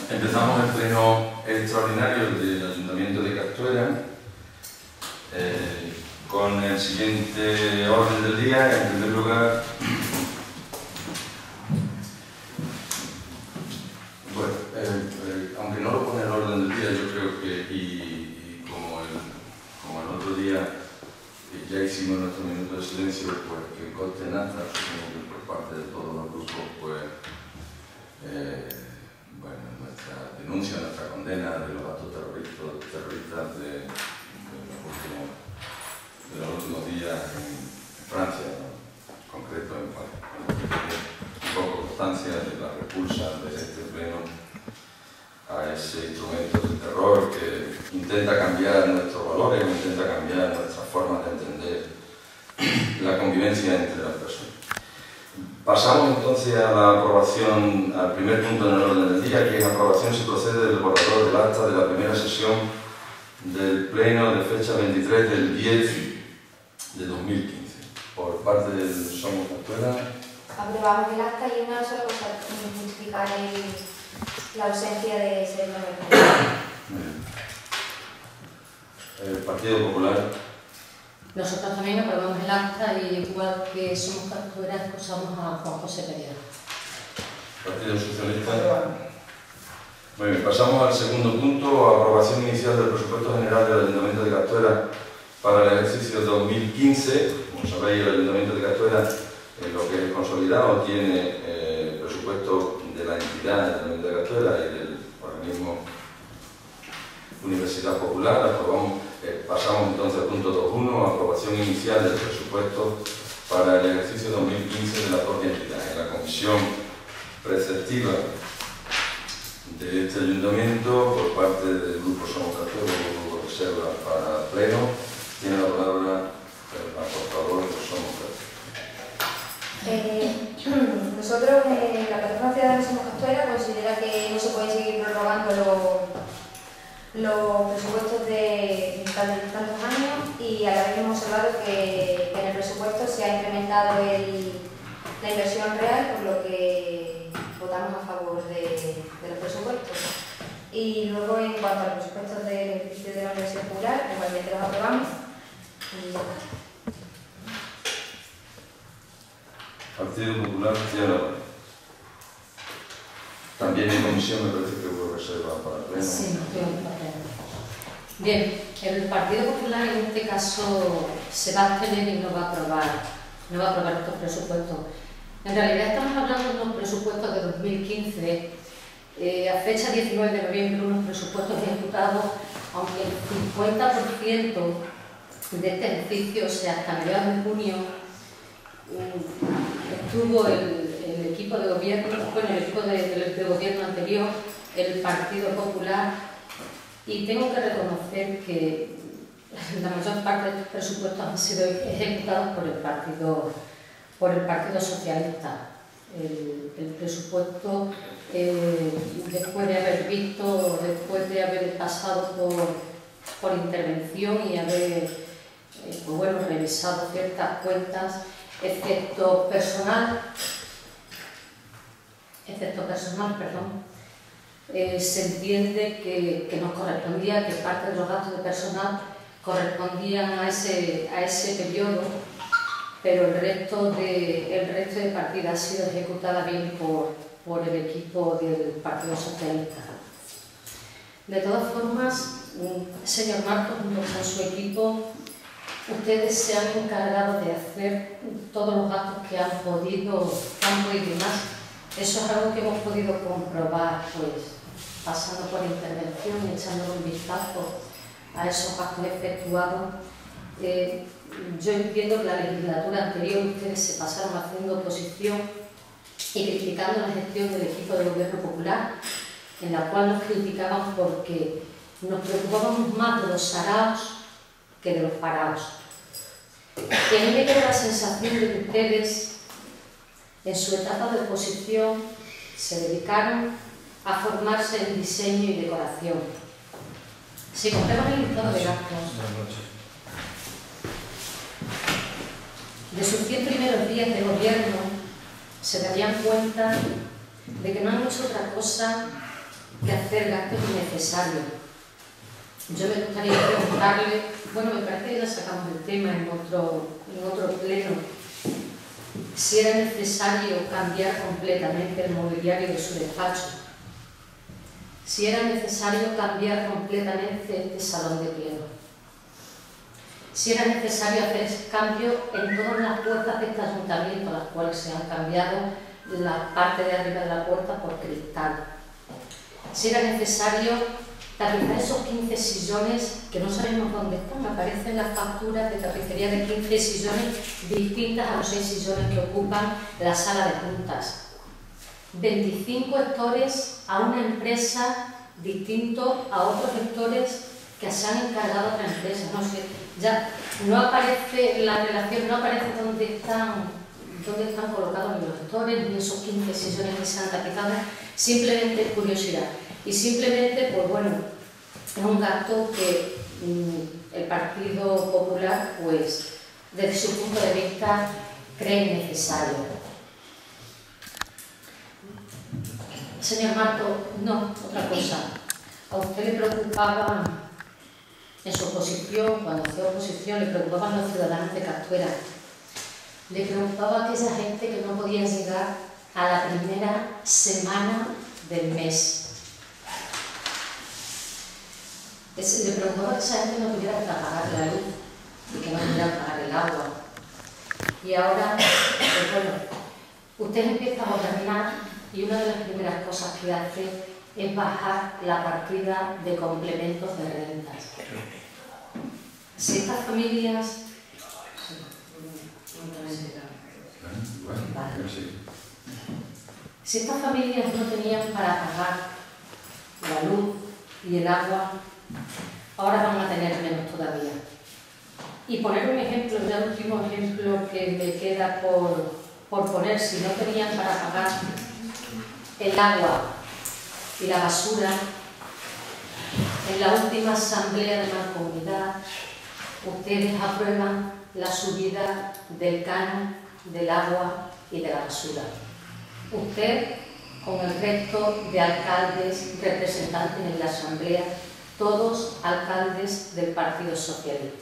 Empezamos el pleno extraordinario del Ayuntamiento de Castuera con el siguiente orden del día. En primer lugar, aunque no lo pone el orden del día, yo creo que, y como el otro día ya hicimos nuestro minuto de silencio, pues que conste en acta, supongo que por parte de todos los grupos, pues nuestra denuncia, nuestra condena de los actos terroristas de los últimos días en Francia, ¿no? En concreto en un poco constancia de la repulsa de este pleno a ese instrumento del terror que intenta cambiar nuestros valores, intenta cambiar nuestras formas de entender la convivencia entre las personas. Pasamos entonces a la aprobación, al primer punto en el orden del día, que en aprobación se procede del borrador del acta de la primera sesión del pleno de fecha 23 del 10 de 2015. Por parte del Somos Castuera. Aprobamos el acta y una sola cosa, justificar la ausencia de ese nombre. El Partido Popular. Nosotros también aprobamos el acta y igual que Somos Castuera excusamos a Juan José Pereira. Partido Socialista. Muy bien, pasamos al segundo punto, aprobación inicial del presupuesto general del Ayuntamiento de Castuera para el ejercicio 2015. Como sabéis, el Ayuntamiento de Castuera, lo que es consolidado, tiene presupuesto de la entidad del Ayuntamiento de Castuera y del organismo Universidad Popular. Pasamos entonces al punto 2.1, aprobación inicial del presupuesto para el ejercicio 2015 de la propia entidad. En la comisión preceptiva de este ayuntamiento, por parte del Grupo Somos Castuera, el Grupo Reserva para Pleno, tiene la palabra la portavoz de Somos Castuera. Nosotros, la plataforma ciudadana Somos Castuera considera que no se pueden seguir prorrogando los presupuestos de tantos años, y a la vez hemos observado que en el presupuesto se ha incrementado la inversión real, por lo que votamos a favor de los presupuestos. Y luego, en cuanto a los presupuestos del edificio de la Universidad Popular, igualmente los aprobamos y ya está. Partido Popular tiene la palabra. También en comisión me parece que hubo reserva para el pleno. Sí, bien, el Partido Popular en este caso se va a abstener y no va a aprobar estos presupuestos. En realidad estamos hablando de unos presupuestos de 2015, a fecha 19 de noviembre, unos presupuestos ejecutados, aunque el 50% de este ejercicio, o sea, hasta mediados de junio, estuvo el equipo de gobierno, el equipo de gobierno anterior, el Partido Popular, y tengo que reconocer que la mayor parte de estos presupuestos han sido ejecutados por el Partido Socialista. El presupuesto, después de haber pasado por intervención y haber revisado ciertas cuentas, excepto personal, se entiende que nos correspondía, que parte de los gastos de personal correspondían a ese periodo, pero el resto de partidas ha sido ejecutada bien por el equipo del Partido Socialista. De todas formas, señor Marcos, junto con su equipo, ustedes se han encargado de hacer todos los gastos que han podido y demás. Eso es algo que hemos podido comprobar, pues, pasando por intervención y echando un vistazo a esos gastos efectuados. Yo entiendo que la legislatura anterior ustedes se pasaron haciendo oposición y criticando la gestión del equipo de gobierno popular, en la cual nos criticaban porque nos preocupábamos más de los saraos que de los parados. Y a mí me queda la sensación de que ustedes, en su etapa de oposición, se dedicaron a formarse en diseño y decoración. Si cogemos el listado de gastos de sus 100 primeros días de gobierno, se darían cuenta de que no han hecho otra cosa que hacer gastos innecesarios. Yo me gustaría preguntarle, bueno, me parece que ya sacamos el tema en otro pleno, si era necesario cambiar completamente el mobiliario de su despacho, si era necesario cambiar completamente este salón de pleno, si era necesario hacer cambio en todas las puertas de este ayuntamiento, las cuales se han cambiado la parte de arriba de la puerta por cristal, si era necesario tapizar esos 15 sillones que no sabemos dónde están. Aparecen las facturas de tapicería de 15 sillones distintas a los 6 sillones que ocupan la sala de juntas. 25 gestores a una empresa distinto a otros gestores que se han encargado a otra empresa. No sé, ya no aparece la relación, no aparece dónde están colocados los gestores, ni esos 15 sillones que se han tapizado, simplemente curiosidad. Y simplemente, pues bueno, es un gasto que el Partido Popular, pues, desde su punto de vista, cree necesario. Señor Marto, no, otra cosa. A usted le preocupaba, en su oposición, cuando hacía oposición, le preocupaban los ciudadanos de Castuera. Le preocupaba aquella gente que no podía llegar a la primera semana del mes. Le preocupaba que esa gente no tuviera que pagar la luz y que no tuviera que pagar el agua. Y ahora, pues bueno, usted empieza a gobernar y una de las primeras cosas que hace es bajar la partida de complementos de rentas. Si estas familias... Si estas familias no tenían para pagar la luz y el agua, ahora van a tener menos todavía. Y poner un ejemplo, ya el último ejemplo que me queda por poner, si no tenían para pagar el agua y la basura, en la última asamblea de Mancomunidad, ustedes aprueban la subida del canon, del agua y de la basura. Usted, con el resto de alcaldes representantes en la asamblea, todos alcaldes del Partido Socialista.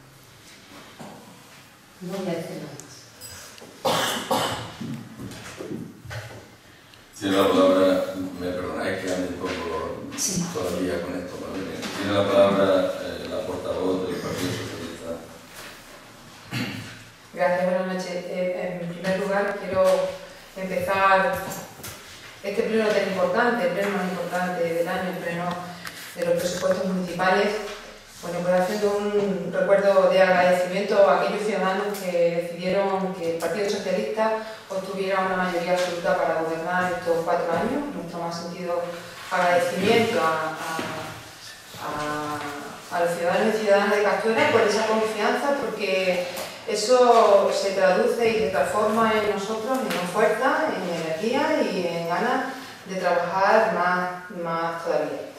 No voy a decir nada más. Tiene la palabra, me perdonáis que ande un poco sí. Todavía con esto, ¿no? Tiene la palabra la portavoz del Partido Socialista. Gracias, buenas noches. En primer lugar, quiero empezar este pleno tan importante, el pleno más importante del año, el pleno de los presupuestos municipales, bueno, pues haciendo un recuerdo de agradecimiento a aquellos ciudadanos que decidieron que el Partido Socialista obtuviera una mayoría absoluta para gobernar estos 4 años. Nuestro más sentido agradecimiento a los ciudadanos y ciudadanas de Castuera por esa confianza, porque eso se traduce y se transforma en nosotros en fuerza, en energía y en ganas de trabajar más todavía.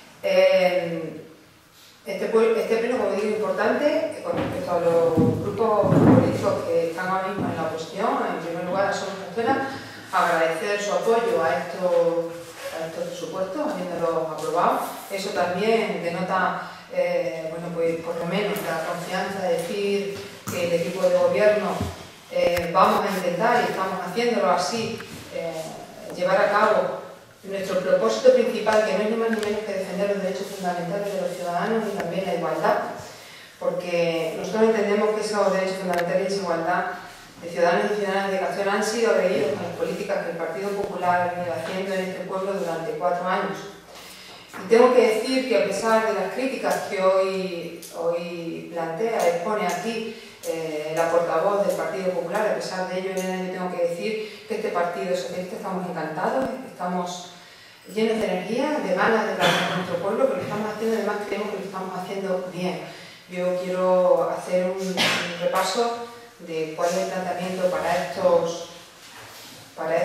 Este pleno, como digo, importante con respecto a los grupos políticos que están ahora mismo en la oposición. En primer lugar, a Somos Castuera, agradecer su apoyo a estos presupuestos, habiéndolos aprobado. Eso también denota, bueno, pues por lo menos la confianza de decir que el equipo de gobierno vamos a intentar, y estamos haciéndolo así, llevar a cabo nuestro propósito principal, que no es ni más ni menos que defender los derechos fundamentales de los ciudadanos y también la igualdad, porque nosotros entendemos que esos derechos fundamentales y esa igualdad de ciudadanos y ciudadanas de Castuera han sido agredidos con las políticas que el Partido Popular ha venido haciendo en este pueblo durante 4 años. Y tengo que decir que a pesar de las críticas que hoy plantea, expone aquí la portavoz del Partido Popular, a pesar de ello, yo tengo que decir que este Partido Socialista estamos encantados, estamos llenos de energía, de ganas de trabajar con nuestro pueblo, pero lo estamos haciendo, además creemos que lo estamos haciendo bien. Yo quiero hacer un repaso de cuál es el planteamiento para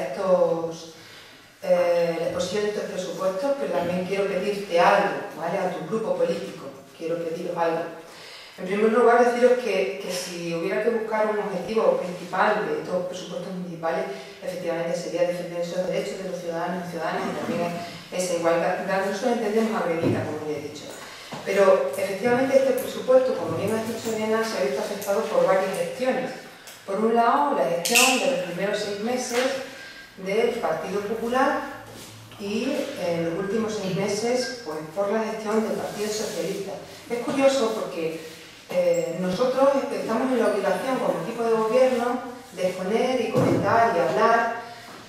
la exposición de estos presupuestos, pero también quiero pedirte algo, ¿vale? A tu grupo político, quiero pediros algo. En primer lugar, deciros que si hubiera que buscar un objetivo principal de estos presupuestos municipales, efectivamente sería defender esos derechos de los ciudadanos y ciudadanas, y también esa igualdad. Nosotros entendemos agredida, como ya he dicho. Pero efectivamente este presupuesto, como bien ha dicho Elena, se ha visto afectado por varias gestiones. Por un lado, la gestión de los primeros 6 meses del Partido Popular y en los últimos 6 meses pues, por la gestión del Partido Socialista. Es curioso porque nosotros estamos en la obligación como equipo de gobierno de exponer y comentar y hablar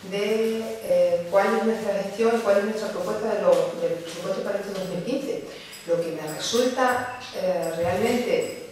de cuál es nuestra gestión, cuál es nuestra propuesta del presupuesto para este 2015. Lo que me resulta realmente,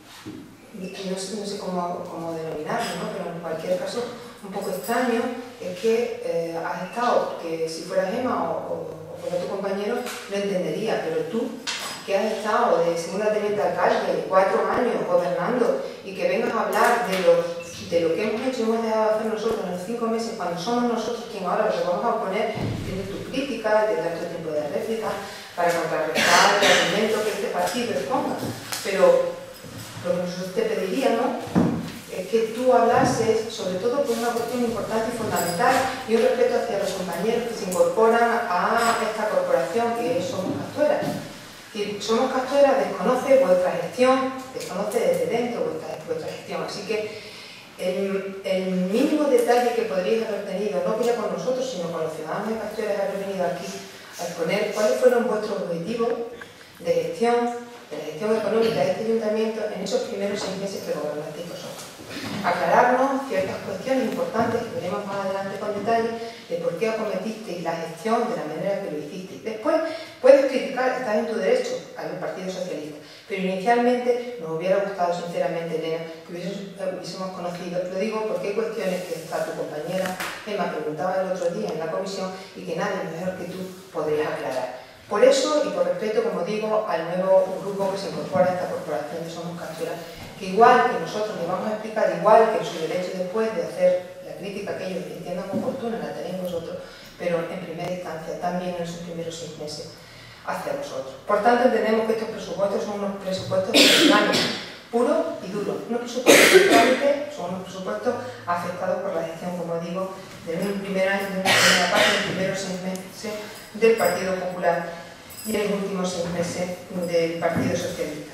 no sé cómo denominarlo, ¿no? Pero en cualquier caso un poco extraño, es que has estado, que si fuera Gemma o fuera tu compañero lo entendería, pero tú que has estado de segunda teniente alcalde 4 años gobernando y que vengas a hablar de lo que hemos hecho y hemos dejado de hacer nosotros en los 5 meses, cuando somos nosotros quienes ahora lo vamos a poner, tienes tu crítica, tendrás tu tiempo de réplica para contrarrestar el argumento que este partido exponga. Pero lo que nosotros te pediríamos es que tú hablases, sobre todo por una cuestión importante y fundamental, y un respeto hacia los compañeros que se incorporan a esta corporación que es Somos Castuera. Somos Castuera desconoce vuestra gestión, desconoce desde dentro vuestra gestión, así que el mínimo detalle que podríais haber tenido, no ya con nosotros, sino con los ciudadanos de Castuera, es haber venido aquí a exponer cuáles fueron vuestros objetivos de gestión, de la gestión económica de este ayuntamiento en esos primeros 6 meses que gobernasteis vosotros. Aclararnos ciertas cuestiones importantes que veremos más adelante con detalle de por qué acometisteis la gestión de la manera que lo hicisteis. Después puedes criticar, estás en tu derecho al Partido Socialista, pero inicialmente nos hubiera gustado sinceramente, Elena, que hubiésemos conocido, lo digo porque hay cuestiones que está tu compañera Emma preguntaba el otro día en la comisión y que nadie mejor que tú podría aclarar. Por eso y por respeto, como digo, al nuevo grupo que se incorpora a esta corporación de Somos Castuera, que igual que nosotros les vamos a explicar, igual que en su derecho después de hacer la crítica que ellos entiendan oportuna, la tenéis vosotros, pero en primera instancia también en sus primeros 6 meses hacia vosotros. Por tanto, entendemos que estos presupuestos son unos presupuestos de puro y duro. Unos presupuestos de son unos presupuestos afectados por la gestión, como digo, de un primer año, de una primera parte, de los primeros 6 meses del Partido Popular y en los últimos 6 meses del Partido Socialista.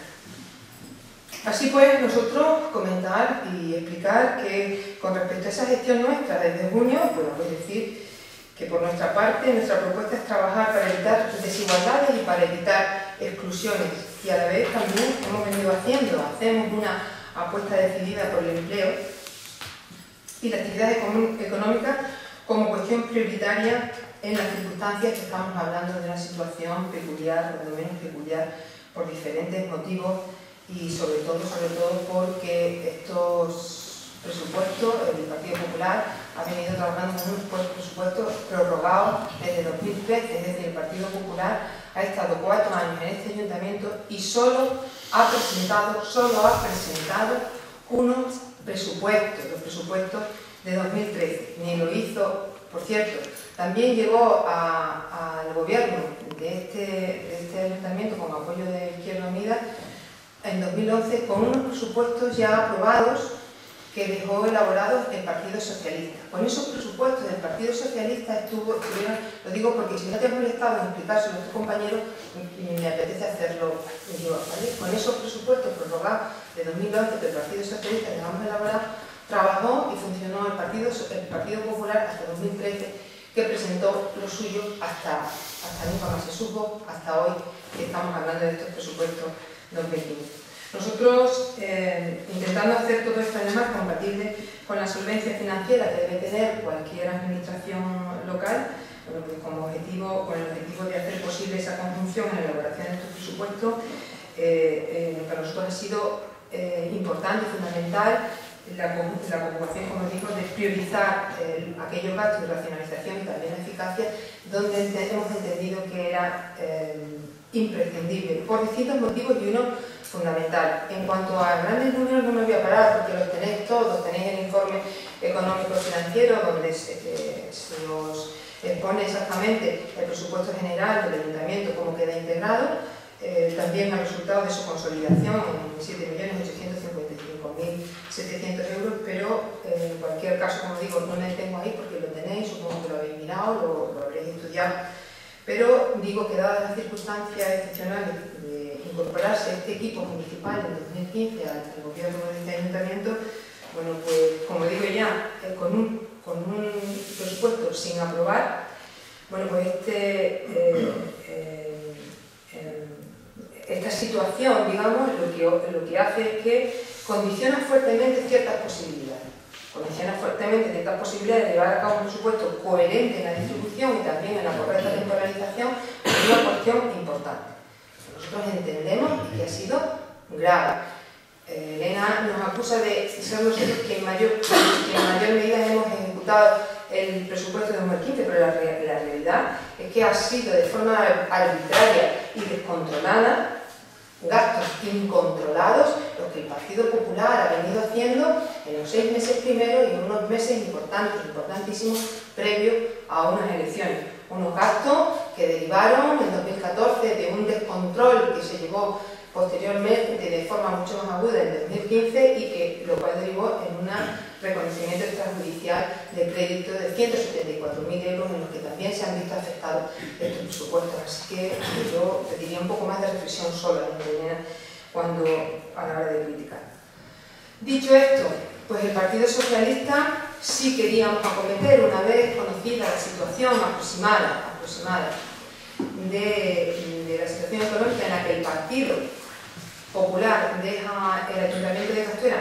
Así pues, nosotros comentar y explicar que con respecto a esa gestión nuestra desde junio, bueno, pues decir que por nuestra parte, nuestra propuesta es trabajar para evitar desigualdades y para evitar exclusiones y a la vez también hacemos una apuesta decidida por el empleo y la actividad económica como cuestión prioritaria en las circunstancias que estamos hablando de una situación peculiar, o de menos peculiar, por diferentes motivos y sobre todo porque estos presupuestos, el Partido Popular ha venido trabajando con unos presupuestos prorrogados desde 2013, es decir, el Partido Popular ha estado 4 años en este ayuntamiento y solo ha presentado unos presupuestos, los presupuestos de 2013, ni lo hizo, por cierto, también llegó al gobierno de este ayuntamiento con apoyo de Izquierda Unida en 2011 con unos presupuestos ya aprobados que dejó elaborados el Partido Socialista. Con esos presupuestos del Partido Socialista estuvieron, lo digo porque si no te has molestado en explicárselo a tus compañeros, me apetece hacerlo yo, ¿vale? Con esos presupuestos prorrogados de 2011 que el Partido Socialista dejamos elaborado, trabajó y funcionó el Partido Popular hasta 2013, que presentó lo suyo hasta nunca más se supo, hasta hoy que estamos hablando de estos presupuestos 2015. Nosotros, intentando hacer todo esto además compatible con la solvencia financiera que debe tener cualquier administración local, bueno, pues con el objetivo de hacer posible esa conjunción en la elaboración de estos presupuestos, para nosotros ha sido importante y fundamental la conjugación, como digo, de priorizar aquellos gastos de racionalización y también la eficacia, donde hemos entendido que era imprescindible, por distintos motivos y uno fundamental. En cuanto a grandes números no me voy a parar porque los tenéis todos, tenéis el informe económico financiero donde se os expone exactamente el presupuesto general del ayuntamiento, cómo queda integrado, también el resultado de su consolidación en 7.855.700 euros, pero en cualquier caso, como digo, no me detengo ahí porque lo tenéis, supongo que lo habéis mirado, lo habréis estudiado Pero digo que dadas las circunstancias excepcionales de incorporarse este equipo municipal en 2015 al gobierno de este ayuntamiento, bueno, pues como digo ya, con un presupuesto sin aprobar, bueno, pues esta situación, digamos, lo que hace es que condiciona fuertemente ciertas posibilidades. Condiciona fuertemente ciertas posibilidades de llevar a cabo un presupuesto coherente en la distribución y también en la correcta temporalización, es una cuestión importante. Nosotros entendemos que ha sido grave. Elena nos acusa de ser nosotros que en mayor medida hemos ejecutado el presupuesto de 2015, pero la realidad es que ha sido de forma arbitraria y descontrolada, gastos incontrolados, lo que el Partido Popular ha venido haciendo en los 6 meses primeros y en unos meses importantísimos, previos a unas elecciones. Unos gastos que derivaron en 2014 de un descontrol que se llevó posteriormente de forma mucho más aguda en 2015 y que lo cual derivó en un reconocimiento extrajudicial de crédito de 174.000 euros en los que también se han visto afectados estos presupuestos. Así que yo pediría un poco más de reflexión sola a la hora de criticar. Dicho esto, pues el Partido Socialista sí queríamos acometer, una vez conocida la situación aproximada de la situación económica en la que el Partido Popular deja el Ayuntamiento de Castuera,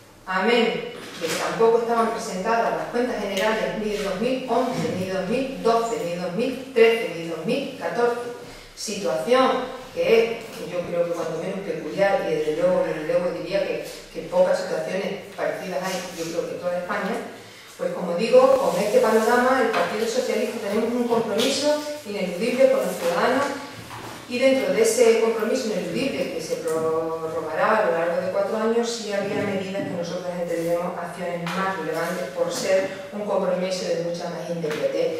amén de que tampoco estaban presentadas las cuentas generales ni de 2011, ni de 2012, ni de 2013, ni de 2014, situación que es, yo creo que cuando menos peculiar y desde luego diría que pocas situaciones parecidas hay, yo creo que en toda España. Pues como digo, con este panorama el Partido Socialista tenemos un compromiso ineludible con los ciudadanos y dentro de ese compromiso ineludible que se prorrogará a lo largo de 4 años sí habría medidas que nosotros entendemos acciones más relevantes por ser un compromiso de mucha más inmediatez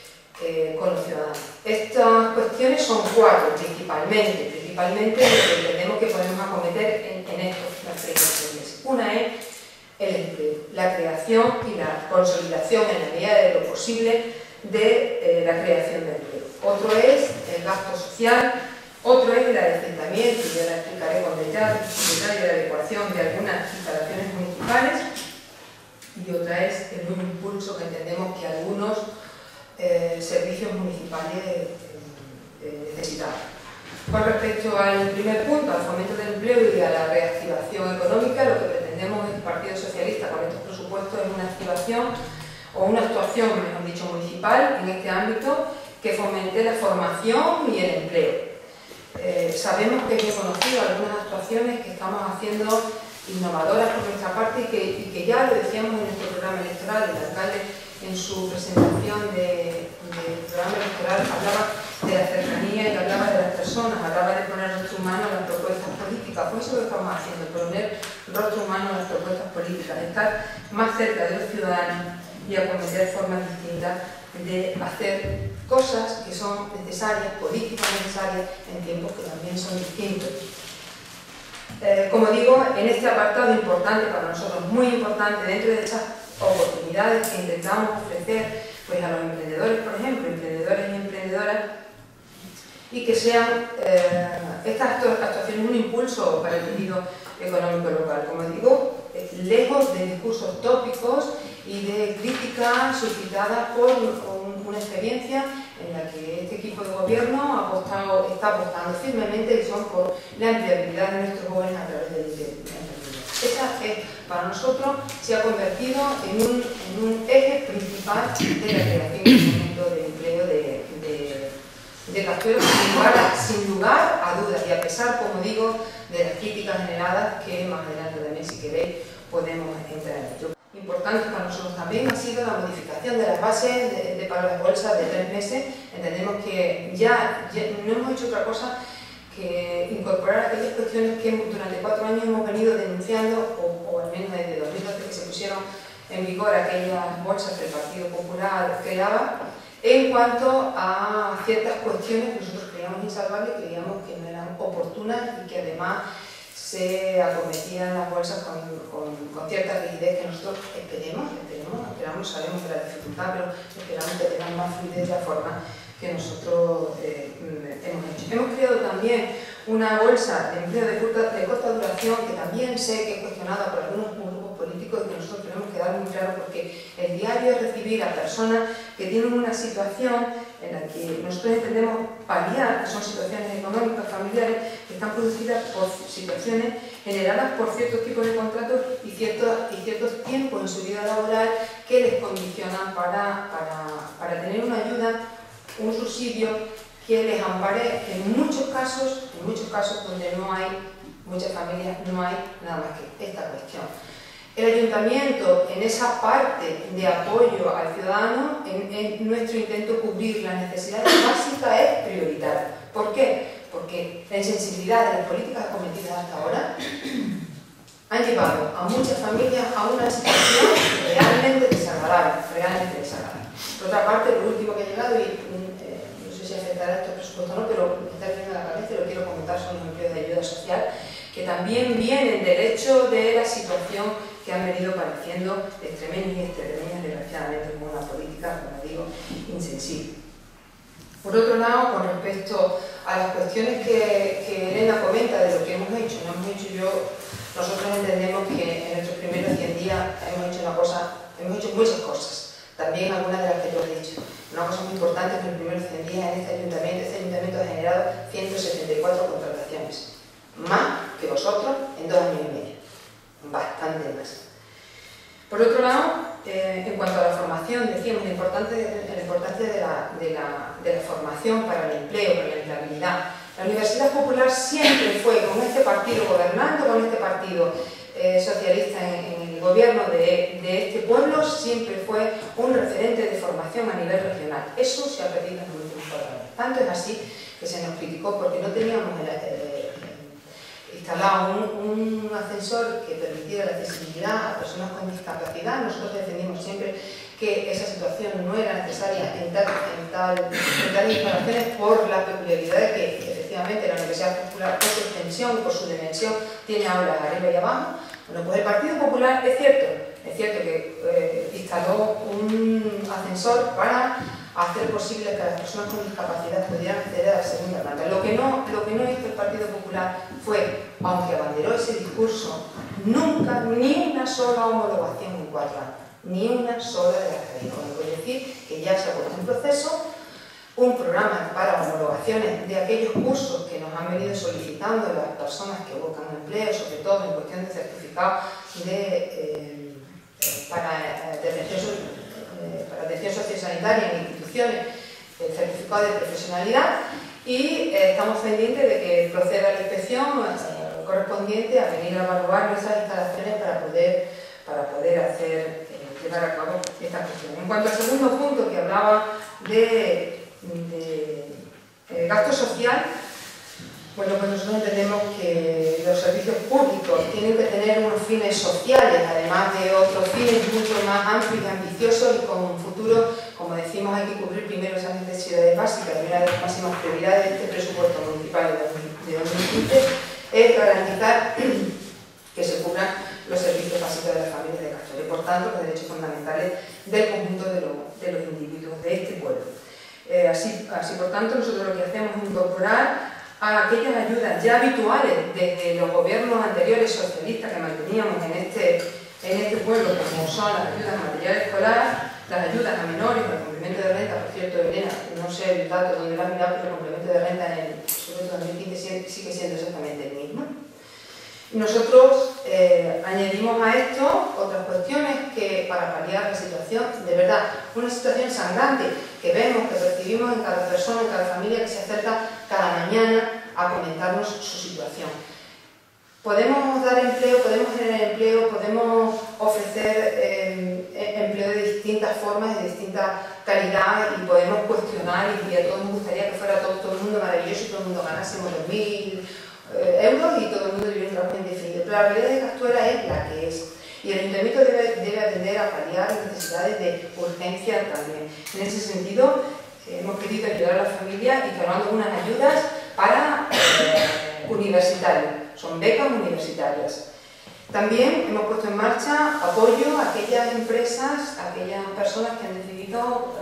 con los ciudadanos. Estas cuestiones son 4 principalmente lo que entendemos que podemos acometer en estos 3 meses. Una es el empleo, la creación y la consolidación en la medida de lo posible de la creación de empleo. Otro es el gasto social, otro es el adecentamiento, y ya la explicaré con detalle la adecuación de algunas instalaciones municipales, y otra es el nuevo impulso que entendemos que algunos servicios municipales necesitamos. Con respecto al primer punto, al fomento del empleo y a la reactivación económica, lo que pretendemos en el Partido Socialista con estos presupuestos es una activación o una actuación, mejor dicho, municipal en este ámbito que fomente la formación y el empleo. Sabemos que es bien conocido algunas actuaciones que estamos haciendo innovadoras por nuestra parte y que ya lo decíamos en nuestro programa electoral. El alcalde en su presentación del programa electoral hablaba de la cercanía y hablaba de las personas, hablaba de poner rostro humano a las propuestas políticas. Pues eso lo estamos haciendo, poner rostro humano a las propuestas políticas, estar más cerca de los ciudadanos y acometer formas distintas de hacer cosas que son necesarias, políticas necesarias, en tiempos que también son distintos. Como digo, en este apartado importante para nosotros, muy importante, dentro de estas oportunidades que intentamos ofrecer pues, a los emprendedores, por ejemplo, emprendedores y emprendedoras, y que sean estas actuaciones un impulso para el tejido económico local. Como digo, lejos de discursos tópicos y de críticas suscitadas por una experiencia en la que este equipo de gobierno está apostando firmemente y son por la empleabilidad de nuestros jóvenes a través del emprendimiento. Esa es, para nosotros, se ha convertido en un eje principal de la creación y fomento de empleo de Castuera, sin lugar a dudas, y a pesar, como digo, de las críticas generadas que más adelante también, si queréis, podemos entrar en ello. Importante para nosotros también ha sido la modificación de las bases para las bolsas de 3 meses. Entendemos que ya no hemos hecho otra cosa que incorporar aquellas cuestiones que durante 4 años hemos venido denunciando, o al menos desde 2012 que se pusieron en vigor aquellas bolsas que el Partido Popular creaba, en cuanto a ciertas cuestiones que nosotros creíamos insalvables, creíamos que no eran oportunas y que además se acometían las bolsas con cierta rigidez que nosotros esperamos, sabemos de la dificultad, pero esperamos que tengan más fluidez de la forma que nosotros hemos hecho. Hemos creado también una bolsa de empleo de corta duración, que también sé que es cuestionada por algunos grupos políticos y que nosotros tenemos que dar muy claro, porque el diario es recibir a personas que tienen una situación en la que nosotros entendemos paliar, que son situaciones económicas, familiares, que están producidas por situaciones generadas por ciertos tipos de contratos y ciertos tiempos en su vida laboral que les condicionan para tener una ayuda, un subsidio que les ampare en muchos casos donde no hay, muchas familias, no hay nada más que esta cuestión. El ayuntamiento, en esa parte de apoyo al ciudadano, en nuestro intento de cubrir las necesidades básicas, es prioritario. ¿Por qué? Porque la insensibilidad de las políticas cometidas hasta ahora han llevado a muchas familias a una situación realmente desagradable, Por otra parte, lo último que ha llegado, y no sé si afectará estos presupuestos o no, pero me está viniendo a la cabeza y lo quiero comentar, son los empleos de ayuda social, que también vienen del hecho de la situación que han venido padeciendo extremeños y extremeñas, desgraciadamente, como una política, como digo, insensible. Por otro lado, con respecto a las cuestiones que Elena comenta de lo que hemos hecho, nosotros entendemos que en nuestros primeros 100 días hemos hecho muchas cosas, también algunas de las que tú has dicho. Una cosa muy importante es que en los primeros 100 días en este ayuntamiento ha generado 174 contrataciones, más que vosotros en 2 años y medio, bastante más. Por otro lado, en cuanto a la formación, decíamos la importancia de la formación para el empleo, para la empleabilidad. La Universidad Popular siempre fue, con este partido gobernando, con este partido socialista en el gobierno de este pueblo, siempre fue un referente de formación a nivel regional. Eso se ha perdido en los últimos 4 años. Tanto es así que se nos criticó porque no teníamos instalado un ascensor que permitiera la accesibilidad a personas con discapacidad. Nosotros defendimos siempre que esa situación no era necesaria en tales instalaciones por la peculiaridad de que efectivamente la Universidad Popular, por su extensión y por su dimensión, tiene aulas arriba y abajo. Bueno, pues el Partido Popular es cierto que instaló un ascensor para hacer posible que las personas con discapacidad pudieran acceder a la segunda planta. Lo que no hizo el Partido Popular fue, aunque abanderó ese discurso, nunca, ni una sola homologación en 4 años, ni una sola de las que dijo. Es decir, que ya se ha puesto en proceso un programa para homologaciones de aquellos cursos que nos han venido solicitando las personas que buscan empleo, sobre todo en cuestión de certificados para atención sociosanitaria en instituciones, el certificado de profesionalidad, y estamos pendientes de que proceda la inspección correspondiente a venir a evaluar nuestras instalaciones para poder llevar a cabo esta cuestión. En cuanto al segundo punto, que hablaba de gasto social, bueno, pues nosotros entendemos que los servicios públicos tienen que tener unos fines sociales, además de otros fines mucho más amplios y ambiciosos, y con un futuro, como decimos, hay que cubrir primero esas necesidades básicas. Y una de las máximas prioridades de este presupuesto municipal de 2015 es garantizar que se cubran los servicios básicos de las familias de Castro y, por tanto, los derechos fundamentales del conjunto de los individuos de este pueblo. Así, por tanto, nosotros lo que hacemos es incorporar a aquellas ayudas ya habituales desde los gobiernos anteriores socialistas que manteníamos en este pueblo, como son las ayudas a material escolar, las ayudas a menores, el complemento de renta. Por cierto, Elena, no sé el dato donde lo has mirado, pero el complemento de renta en el presupuesto 2015 sigue siendo exactamente el mismo. Nosotros añadimos a esto otras cuestiones que, para paliar la situación, de verdad, una situación sangrante que vemos, que percibimos en cada persona, en cada familia que se acerca cada mañana a comentarnos su situación. Podemos dar empleo, podemos generar empleo, podemos ofrecer empleo de distintas formas, de distinta calidad, y podemos cuestionar, y a todos nos gustaría que fuera todo el mundo maravilloso y todo el mundo ganásemos 2.000 euros y todo el mundo viviera un trabajo indefinido. Pero la realidad de Castuera es la que es. Y el ayuntamiento debe atender a paliar las necesidades de urgencia también. En ese sentido, hemos querido ayudar a la familia instalando unas ayudas para universitarios. Son becas universitarias. También hemos puesto en marcha apoyo a aquellas empresas, a aquellas personas que han decidido constituir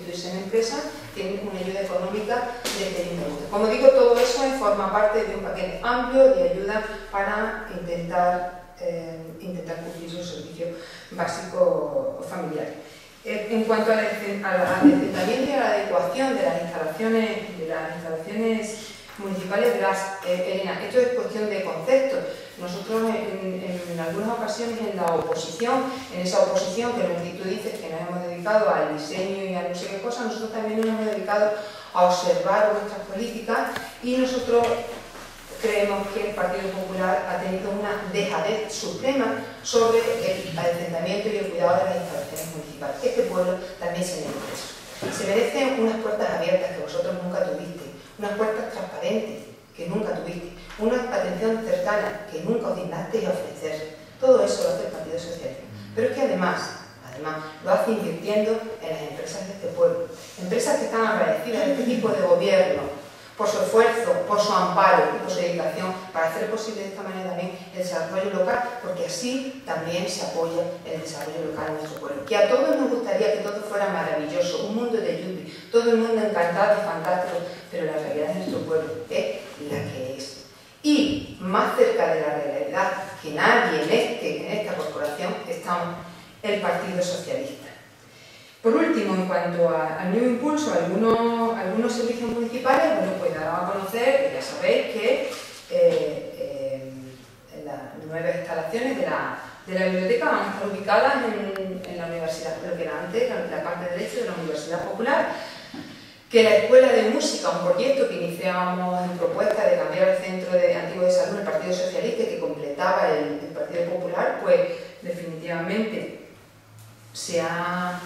constituirse en empresa, tienen una ayuda económica de este importe. Como digo, todo eso forma parte de un paquete amplio de ayuda para intentar cubrir los servicios básicos familiares. En cuanto al asentamiento y a la adecuación de las instalaciones municipales, Elena, esto es cuestión de concepto. Nosotros en algunas ocasiones en la oposición, en esa oposición que tú dices que nos hemos dedicado al diseño y a no sé qué cosa, nosotros también nos hemos dedicado a observar nuestras políticas y nosotros creemos que el Partido Popular ha tenido una dejadez suprema sobre el asentamiento y el cuidado de las instalaciones municipales. Este pueblo también se merece eso. Se merece unas puertas abiertas que vosotros nunca tuvisteis, unas puertas transparentes que nunca tuvisteis, una atención cercana que nunca os dignasteis a ofrecer. Todo eso lo hace el Partido Socialista. Pero es que además lo hace invirtiendo en las empresas de este pueblo. Empresas que están agradecidas de este tipo de gobierno por su esfuerzo, por su amparo y por su dedicación para hacer posible de esta manera también el desarrollo local, porque así también se apoya el desarrollo local en nuestro pueblo. Que a todos nos gustaría que todo fuera maravilloso, un mundo de yupi, todo el mundo encantado y fantástico, pero la realidad de nuestro pueblo es la que es. Y más cerca de la realidad que nadie en esta corporación estamos el Partido Socialista. Por último, en cuanto al nuevo impulso, algunos servicios municipales, bueno, pues dado a conocer, ya sabéis que las nuevas instalaciones de la biblioteca van a estar ubicadas en la universidad, lo que era antes, la parte derecha de la Universidad Popular, que la Escuela de Música, un proyecto que iniciábamos en propuesta de cambiar el centro antiguo de salud, el Partido Socialista, que completaba el Partido Popular, pues definitivamente se ha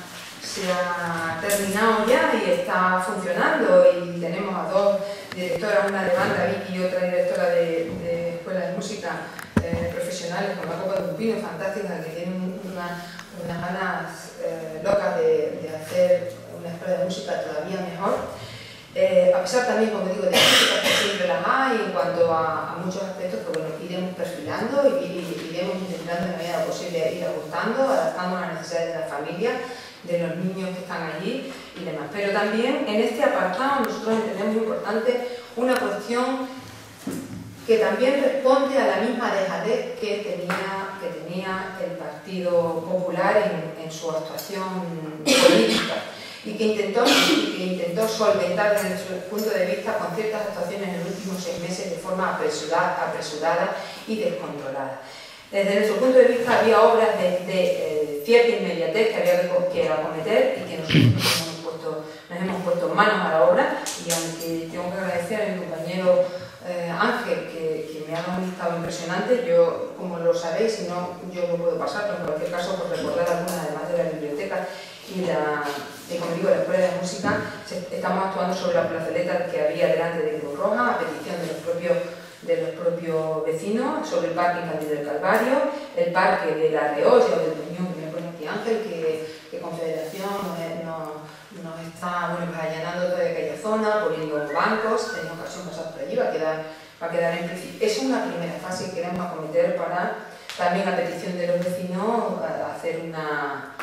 terminado ya y está funcionando, y tenemos a dos directoras, una de banda y otra directora de escuela de música profesionales con la copa de un pino fantástica, que tienen unas ganas locas de hacer una escuela de música todavía mejor. A pesar también, como digo, de críticas que siempre las hay en cuanto a muchos aspectos que bueno, iremos perfilando y iremos intentando de manera posible ir ajustando, adaptando a las necesidades de la familia, de los niños que están allí y demás. Pero también en este apartado nosotros entendemos muy importante una cuestión que también responde a la misma dejadez que tenía el Partido Popular en su actuación política y que intentó solventar desde su punto de vista con ciertas actuaciones en los últimos 6 meses de forma apresurada y descontrolada. Desde nuestro punto de vista había obras de cierta inmediatez que había que acometer y que nosotros nos hemos puesto manos a la obra, y aunque tengo que agradecer a mi compañero Ángel que me ha dado un listado impresionante, yo, como lo sabéis, si no yo lo puedo pasar, pero en cualquier caso por recordar algunas, además de la biblioteca y como digo, la Escuela de Música, estamos actuando sobre la plazoleta que había delante de Cruz Roja a petición de los propios vecinos, sobre el parque infantil del Calvario, el parque de la Reolla o del Peñón, que me pone aquí Ángel, que Confederación nos está allanando toda aquella zona, poniendo bancos, tenía ocasión de pasar por allí, va a quedar en principio. Es una primera fase que queremos acometer para, también a petición de los vecinos, hacer una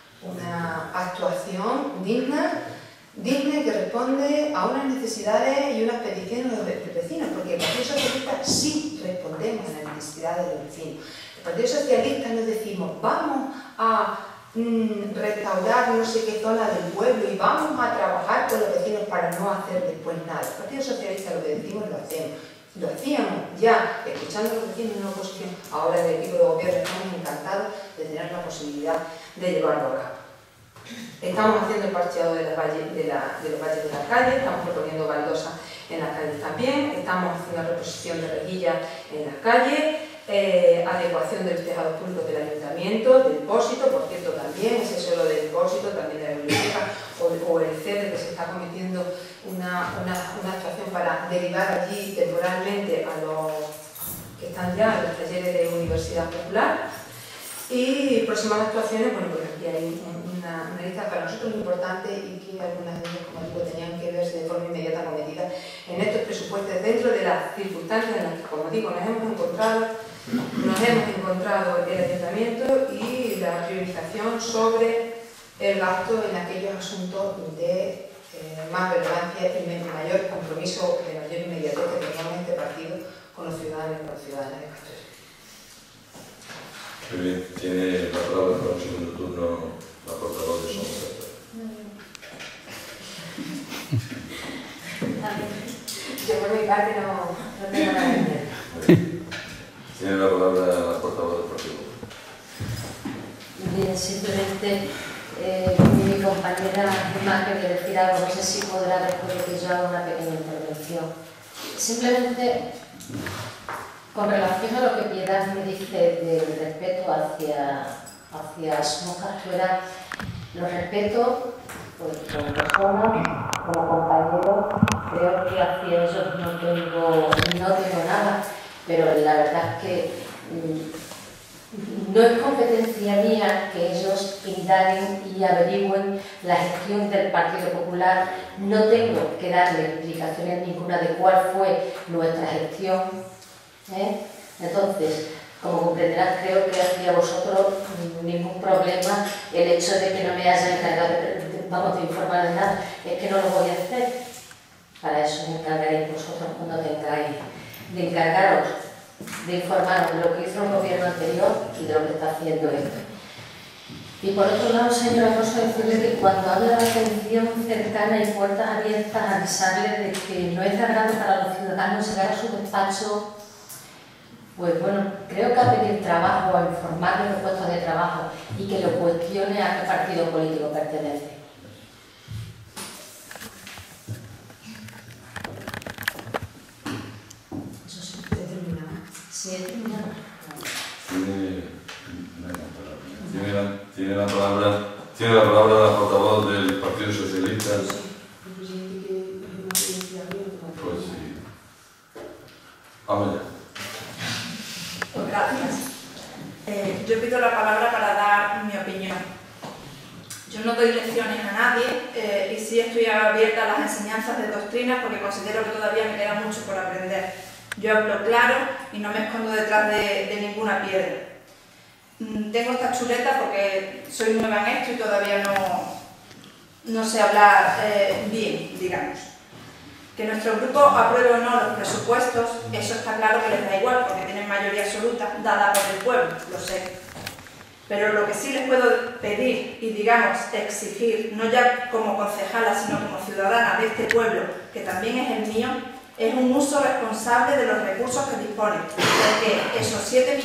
actuación digna que responde a unas necesidades y unas peticiones de los vecinos, porque el Partido Socialista sí respondemos a las necesidades de los vecinos. El Partido Socialista nos decimos, vamos a restaurar no sé qué zona del pueblo y vamos a trabajar con los vecinos para no hacer después nada. El Partido Socialista lo que decimos lo hacemos. Lo hacíamos ya escuchando a los vecinos en una oposición, ahora del equipo de gobierno estamos encantados de tener la posibilidad de llevarlo a cabo. Estamos haciendo el parcheado de los valles de las calles, estamos proponiendo baldosas en las calles también, estamos haciendo la reposición de rejillas en las calles, adecuación de los tejados públicos del ayuntamiento, del depósito, por cierto también, ese suelo del depósito, también de la biblioteca, o el CEDE, que se está cometiendo una actuación para derivar allí temporalmente a los que están ya en los talleres de Universidad Popular. Y próximas actuaciones, bueno, pues aquí hay una lista para nosotros muy importante y que algunas de ellas, como digo, tenían que verse de forma inmediata cometidas en estos presupuestos dentro de las circunstancias en las que, como digo, nos hemos encontrado el ayuntamiento y la priorización sobre el gasto en aquellos asuntos de más relevancia y mayor compromiso, de mayor inmediatez que tengamos este partido con los ciudadanos y con las ciudadanas de Castellón. Muy bien, tiene la palabra para un segundo turno la portavoz de Somos Castellón. Yo por mi parte no tengo nada que decir. Tiene la palabra la portavoz del Partido Popular. Bien, simplemente mi compañera Gemma quería decir algo, no sé si podrá después de que yo haga una pequeña intervención. Simplemente, con relación a lo que Piedad me dice del respeto hacia Somos Castellón, lo respeto pues, como persona, como compañero, creo que hacia ellos no tengo nada, pero la verdad es que no es competencia mía que ellos indaguen y averigüen la gestión del Partido Popular. No tengo que darle explicaciones ninguna de cuál fue nuestra gestión. Entonces, como comprenderás, creo que hacia vosotros ningún problema el hecho de que no me hayan encargado de informar de nada, es que no lo voy a hacer. Para eso me encargaréis vosotros cuando tengáis de encargaros de informar de lo que hizo el gobierno anterior y de lo que está haciendo este. Y por otro lado, señora Rosa, decirle que cuando habla de atención cercana y puertas abiertas, avisarle de que no es de agrado para los ciudadanos llegar a su despacho, pues bueno, creo que a pedir trabajo, a informar de los puestos de trabajo y que lo cuestione a qué partido político pertenece. Sí, he terminado. Tiene la palabra la portavoz del Partido Socialista. Pues sí. Vamos ya. Pues gracias. Yo pido la palabra para dar mi opinión. Yo no doy lecciones a nadie y sí estoy abierta a las enseñanzas de doctrinas porque considero que todavía me queda mucho por aprender. Yo hablo claro y no me escondo detrás de ninguna piedra. Tengo esta chuleta porque soy nueva en esto y todavía no sé hablar bien, digamos. Que nuestro grupo apruebe o no los presupuestos, eso está claro que les da igual porque tienen mayoría absoluta dada por el pueblo, lo sé. Pero lo que sí les puedo pedir y, digamos, exigir, no ya como concejala, sino como ciudadana de este pueblo, que también es el mío, es un uso responsable de los recursos que disponen, porque esos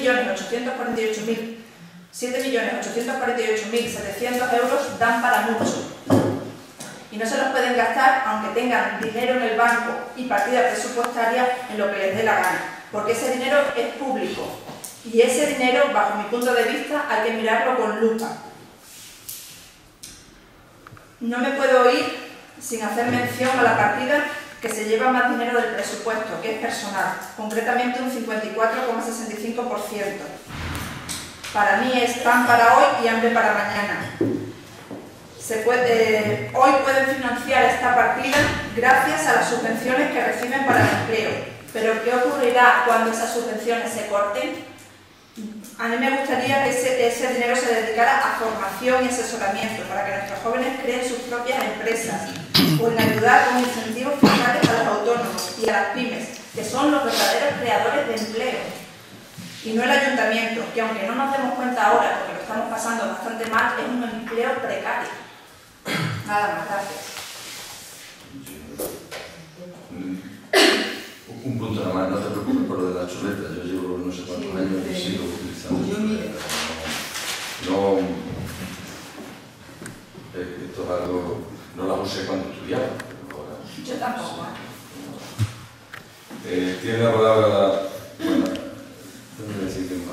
7.848.700 euros dan para mucho. Y no se los pueden gastar aunque tengan dinero en el banco y partida presupuestaria en lo que les dé la gana, porque ese dinero es público. Y ese dinero, bajo mi punto de vista, hay que mirarlo con lupa. No me puedo ir sin hacer mención a la partida que se lleva más dinero del presupuesto, que es personal, concretamente un 54,65%. Para mí es pan para hoy y hambre para mañana. Hoy pueden financiar esta partida gracias a las subvenciones que reciben para el empleo. Pero ¿qué ocurrirá cuando esas subvenciones se corten? A mí me gustaría que ese dinero se dedicara a formación y asesoramiento para que nuestros jóvenes creen sus propias empresas o en ayudar con incentivos fiscales a los autónomos y a las pymes, que son los verdaderos creadores de empleo. Y no el ayuntamiento, que aunque no nos demos cuenta ahora, porque lo estamos pasando bastante mal, es un empleo precario. Nada más, gracias. Un punto nada más, no te preocupes por lo de la chuleta, yo llevo no sé cuántos años y sigo utilizando chuleta. No, esto es algo, no la usé cuando estudiaba. Yo tampoco. Tiene la palabra bueno, tengo que decir que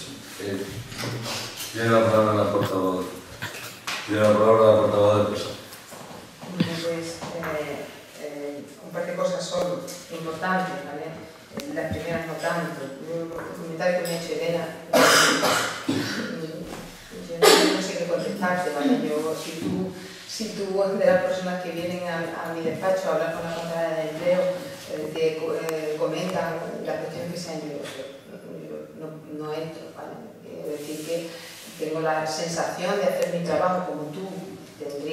tiene la palabra la portavoz. Tiene la palabra la portavoz del PSOE. Pues, un par de cosas son importantes, ¿vale? Las primeras no tanto. El comentario que me ha hecho Elena, yo no sé qué contestarte, ¿vale? Si tú de las personas que vienen a mi despacho a hablar con la Contraloría de Empleo te comentan las cuestiones que se han ido, no entro, ¿vale? Quiero decir que tengo la sensación de hacer mi trabajo como tú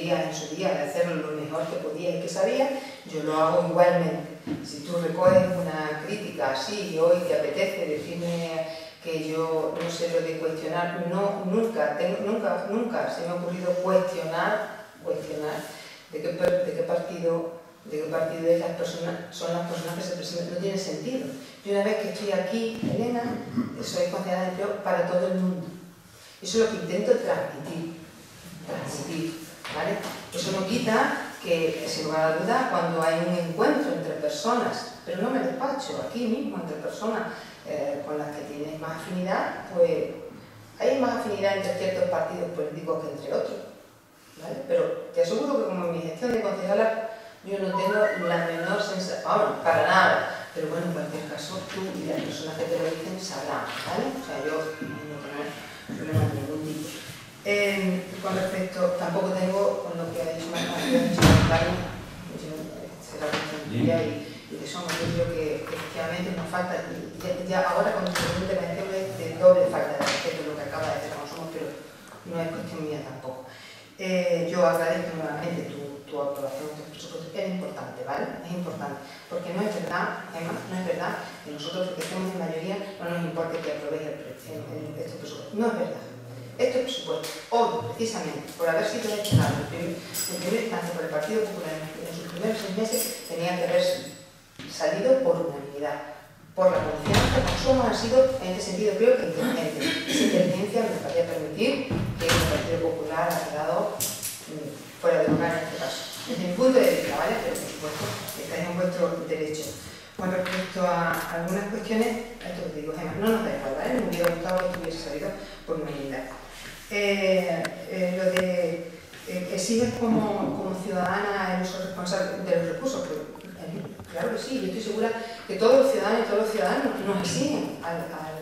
podías en su día hacerlo lo mejor que podías y que sabías, yo lo hago igualmente. Si tú recoges una crítica así y hoy te apetece decirme que yo no sé lo de cuestionar, nunca se me ha ocurrido cuestionar de qué partido de las personas son las personas que se presentan. No tiene sentido. Yo una vez que estoy aquí, Elena, soy concejala de empleo para todo el mundo. Eso es lo que intento transmitir, ¿vale? Eso no quita que, sin lugar a duda, cuando hay un encuentro entre personas, pero no me despacho, aquí mismo, entre personas con las que tienes más afinidad, pues hay más afinidad entre ciertos partidos políticos que entre otros, ¿vale? Pero te aseguro que como en mi gestión de concejala yo no tengo la menor sensación, para nada, pero bueno, en cualquier caso tú y las personas que te lo dicen sabrán, ¿vale? O sea, yo no tengo problema de ningún tipo. Con respecto, tampoco tengo, con lo que ha dicho Carmen, será cuestión tuya y que somos, yo creo que efectivamente nos falta, ya ahora con tu segunda intervención es de doble falta de respeto lo que acaba de hacer con Somos, pero no es cuestión mía tampoco. Yo agradezco nuevamente tu aprobación de estos presupuestos, es importante, ¿vale? Es importante, porque no es verdad, además, no es verdad que nosotros, porque estemos en mayoría, no nos importe que aprobéis estos presupuestos. No es verdad. Estos presupuestos, hoy, precisamente, por haber sido destinados en primera instancia por el Partido Popular en sus primeros 6 meses, tenían que haber salido por unanimidad, por la confianza. Somos han sido, en este sentido, creo que inteligentes. Esa inteligencia me podría permitir que el Partido Popular ha quedado fuera de lugar en este caso. Desde mi punto de vista, ¿vale? Pero por supuesto, estáis en vuestro derecho. Con respecto a algunas cuestiones, esto os digo, Gemma, no nos da igual, ¿vale? Me hubiera gustado que estuviese salido por unanimidad. Lo de exiges como ciudadana el uso responsable de los recursos, pues, claro que sí, yo estoy segura que todos los ciudadanos y todos los ciudadanos nos exigen a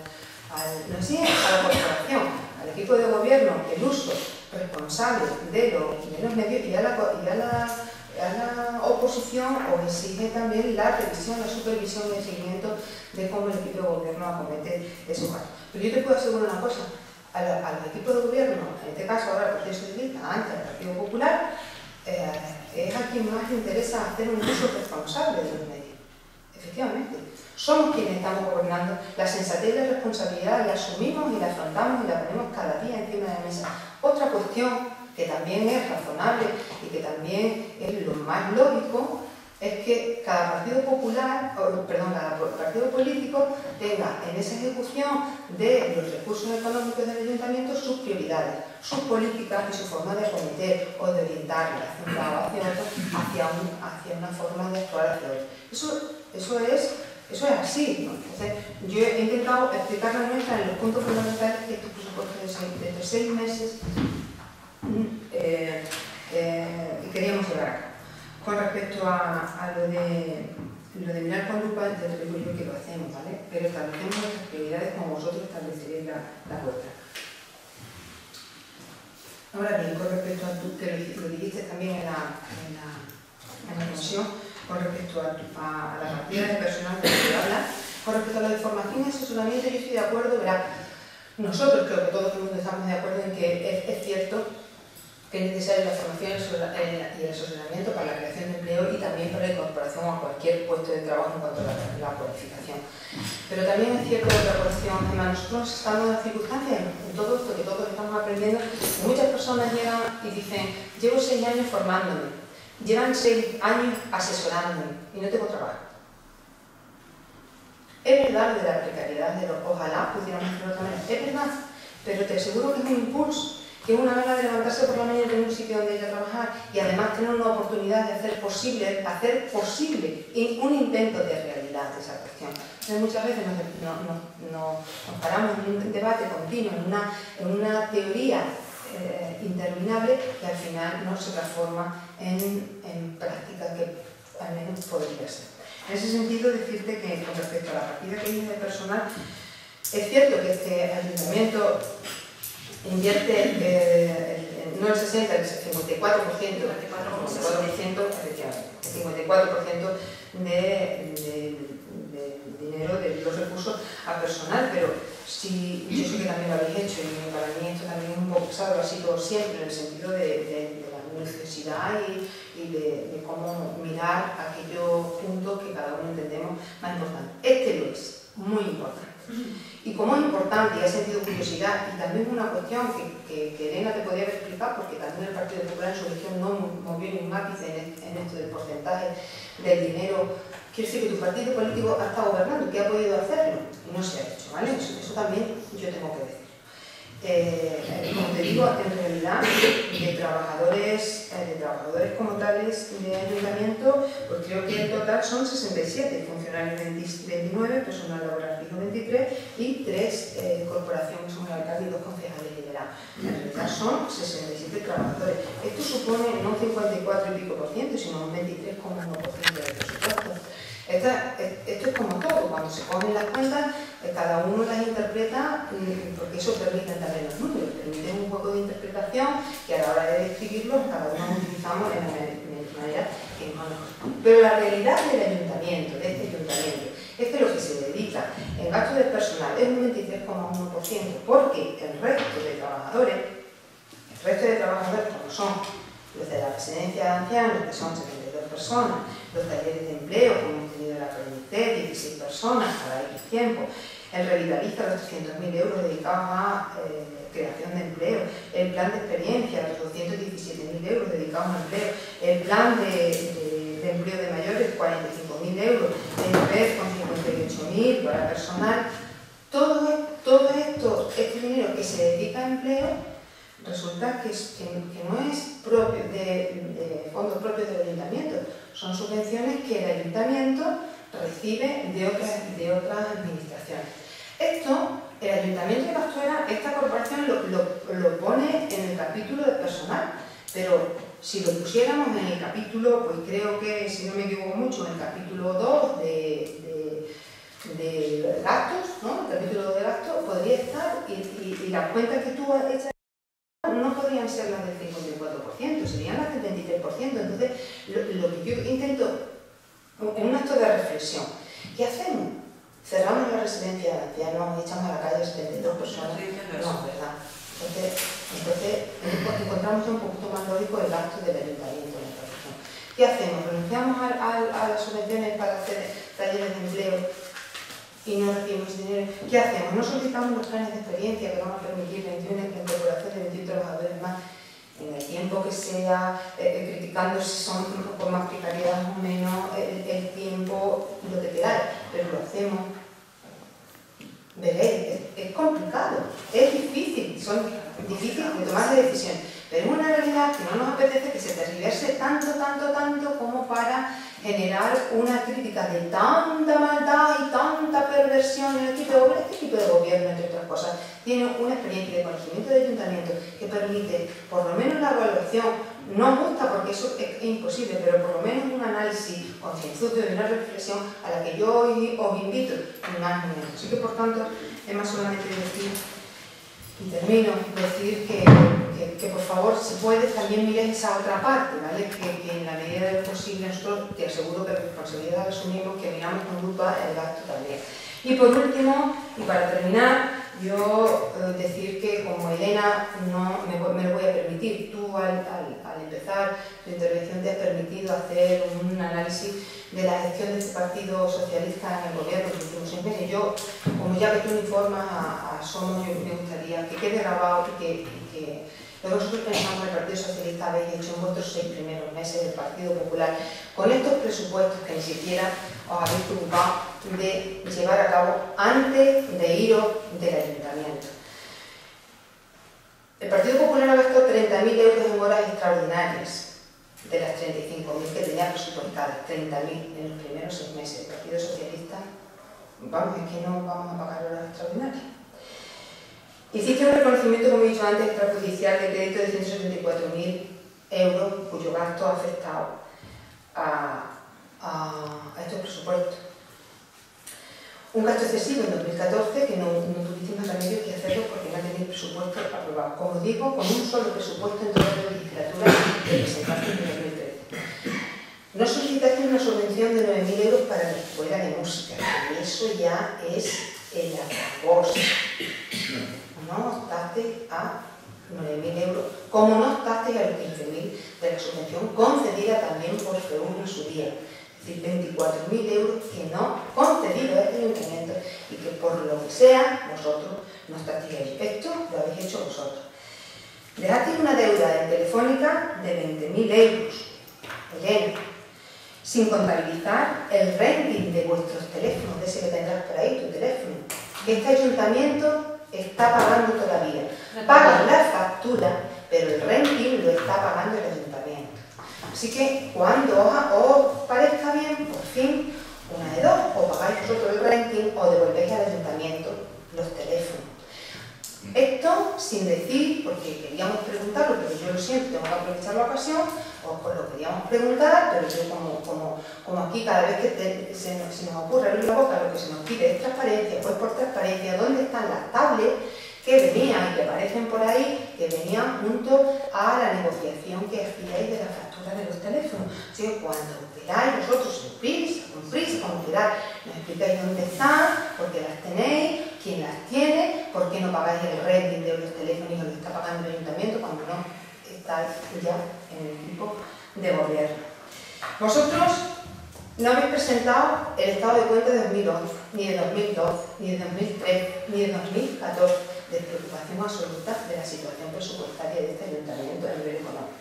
la corporación, al equipo de gobierno, el uso responsable de los medios, y a la oposición os exige también la revisión, la supervisión y el seguimiento de cómo el equipo de gobierno acomete esos actos. Pero yo te puedo asegurar una cosa, al equipo de gobierno, en este caso ahora el Partido Socialista, antes el Partido Popular, es a quien más le interesa hacer un uso responsable de los medios. Efectivamente, somos quienes estamos gobernando. La sensatez y la responsabilidad la asumimos y la afrontamos y la ponemos cada día encima de la mesa. Otra cuestión que también es razonable y que también es lo más lógico es que cada partido político tenga en esa ejecución de los recursos económicos del ayuntamiento sus prioridades, sus políticas y su forma de acometer o de orientar hacia un lado, hacia una forma de actuar hacia otro. Eso es así, ¿no? Entonces, yo he intentado explicar la nuestra en los puntos fundamentales que estos presupuestos de estos 6 meses y queríamos llevar a cabo. Con respecto a lo de mirar con lupa, ya te digo yo que lo hacemos, ¿vale? Pero establecemos nuestras prioridades como vosotros estableceréis la vuestra. Ahora bien, con respecto a tú, que lo dijiste también en la comisión, con respecto a la partida de personal de la que habla, con respecto a la de formación y asesoramiento, yo estoy de acuerdo, verá, nosotros creo que todo el mundo estamos de acuerdo en que es cierto que es necesaria la formación y el asesoramiento para la creación de empleo y también para la incorporación a cualquier puesto de trabajo en cuanto a la cualificación. Pero también es cierto otra cuestión, Gemma, nosotros estamos en las circunstancias, en todo esto que todos estamos aprendiendo, que muchas personas llegan y dicen, llevo 6 años formándome, llevan 6 años asesorándome y no tengo trabajo. Es verdad lo de la precariedad, ojalá pudiéramos hacerlo de otra manera, es verdad, pero te aseguro que es un impulso, que es una manera de levantarse por la mañana y tener un sitio donde ir a trabajar y además tener una oportunidad de hacer posible un intento de realidad de esa cuestión. Entonces, muchas veces nos paramos en un debate continuo, en una teoría interminable que al final no se transforma en práctica que al menos podría ser. En ese sentido, decirte que con respecto a la partida que viene de personal, es cierto que este ayuntamiento invierte no el 60, el 54%, efectivamente, el 54% de dinero de los recursos a personal, pero si yo sé que también lo habéis hecho y para mí esto también es un poco pesado, lo ha sido siempre en el sentido de la minuciosidad y de cómo mirar aquellos puntos que cada uno entendemos más importantes. Este lo es, muy importante. Y como es importante, y ha sentido curiosidad, y también una cuestión que Elena te podría explicar, porque también el Partido Popular en su gestión no movió ni un ápice en esto del porcentaje del dinero. Quiero decir que tu partido político ha estado gobernando, que ha podido hacerlo, y no se ha hecho, ¿vale? Eso también yo tengo que decir. Como te digo, en realidad, de trabajadores como tales de ayuntamiento, pues creo que en total son 67, funcionarios 29, personal laboral fijo 23 y 3 corporaciones, un alcalde y 2 concejales liberados. En realidad son 67 trabajadores. Esto supone no un 54 y pico por ciento, sino un 23,1% del presupuesto. Esto es como todo, cuando se cogen las cuentas, cada uno las interpreta, porque eso permite también los números, permite un juego de interpretación que a la hora de describirlos cada uno lo utilizamos de manera que no nos corresponde. Pero la realidad del ayuntamiento, de este ayuntamiento, es que lo que se dedica en gasto de personal es un 23,1%, porque el resto de trabajadores como son los de la residencia de ancianos, que son 72 personas, los talleres de empleo, como hemos tenido la PNT, 16 personas cada X tiempo, el Revitalista, los 300.000 euros dedicados a creación de empleo, el plan de experiencia, los 217.000 euros dedicados a empleo, el plan de empleo de mayores, 45.000 euros, el PER con 58.000 para personal. Todo esto, este dinero que se dedica a empleo, resulta que no es propio de fondos propios del ayuntamiento, son subvenciones que el ayuntamiento recibe de otras administraciones. Esto, el ayuntamiento de Castuera, esta corporación lo pone en el capítulo de personal, pero si lo pusiéramos en el capítulo, pues creo que, si no me equivoco mucho, en el capítulo 2 de gastos, ¿no? El capítulo 2 de gastos podría estar, y las cuentas que tú has hecho no podrían ser las del 54%, serían las del 23%. Entonces, lo que yo intento, en un acto de reflexión, ¿qué hacemos? ¿Cerramos la residencia de ancianos, echamos a la calle a 72 personas? No, ¿verdad? Entonces encontramos un poquito más lógico el gasto del ayuntamiento en esta cuestión. ¿Qué hacemos? ¿Renunciamos a las subvenciones para hacer talleres de empleo y no recibimos dinero? ¿Qué hacemos? ¿No solicitamos los planes de experiencia que van a permitir la incorporación de 21 trabajadores más en el tiempo que sea, criticando si son con más precariedad o menos, el tiempo, lo que queráis, pero lo hacemos? Veréis, es complicado, es difícil, son difíciles de tomar decisiones, pero es una realidad que no nos apetece que se tergiverse tanto como para generar una crítica de tanta maldad y tanta perversión en el equipo de gobierno. Este equipo de gobierno, entre otras cosas, tiene una experiencia de conocimiento de ayuntamiento que permite, por lo menos la evaluación, no justa porque eso es imposible, pero por lo menos un análisis concienzudo y una reflexión a la que yo hoy os invito, ni más ni menos. Así que, por tanto, es más solamente decir, y termino, decir que por favor, si puedes, también mires esa otra parte, ¿vale? Que en la medida de lo posible nosotros, te aseguro que la responsabilidad la asumimos, que miramos con lupa el gasto también. Y por último, y para terminar, yo decir que como Elena no me lo voy a permitir, tú al empezar tu intervención te has permitido hacer un análisis de la gestión de este Partido Socialista en el gobierno en los últimos 6 meses. Yo, como ya que tú informas a Somos, yo me gustaría que quede grabado y que lo que nosotros pensamos en el Partido Socialista habéis hecho en vuestros 6 primeros meses del Partido Popular, con estos presupuestos que ni siquiera os habéis preocupado de llevar a cabo antes de iros del ayuntamiento. El Partido Popular ha gastado 30.000 euros en horas extraordinarias de las 35.000 que tenía presupuestadas, 30.000 en los primeros 6 meses. El Partido Socialista, vamos, es que no vamos a pagar horas extraordinarias. Hiciste un reconocimiento, como he dicho antes, extrajudicial de crédito de 174.000 euros, cuyo gasto ha afectado a estos presupuestos. Un gasto excesivo en 2014 que no tuviste más remedio que hacerlo porque no tenéis presupuesto aprobado. Como digo, con un solo presupuesto en toda la legislatura que presentaste en 2013. No solicitaste una subvención de 9.000 euros para la escuela de música, y eso ya es el acoso. No optaste a 9.000 euros como no obstasteis a los 15.000 de la subvención concedida también por FEUM en su día. Es decir, 24.000 euros que no concedido a este ayuntamiento y que por lo que sea vosotros no obstasteis. Esto lo habéis hecho vosotros. Dejasteis una deuda en Telefónica de 20.000 euros, Elena, sin contabilizar el renting de vuestros teléfonos, de ese que tendrás por ahí, tu teléfono. Este ayuntamiento está pagando todavía. Pagan la factura, pero el renting lo está pagando el ayuntamiento. Así que cuando os parezca bien, por fin, una de dos, o pagáis vosotros el renting o devolvéis al ayuntamiento los teléfonos. Esto sin decir, porque queríamos preguntarlo, pero yo lo siento, tengo que aprovechar la ocasión, os lo queríamos preguntar, pero yo como aquí cada vez que se nos ocurre abrir la boca, lo que se nos pide es transparencia, pues por transparencia, ¿dónde están las tablets que venían y que aparecen por ahí, que venían junto a la negociación que hacíais de la factura de los teléfonos? Así que cuando queráis, vosotros cumplís, como queráis, nos explicáis dónde están, por qué las tenéis, quién las tiene, por qué no pagáis el renting de los teléfonos y lo que está pagando el ayuntamiento cuando no estáis ya en el equipo de gobierno. Vosotros no habéis presentado el estado de cuenta de 2011, ni de 2012, ni de 2013, ni de 2014, de preocupación absoluta de la situación presupuestaria de este ayuntamiento a nivel económico.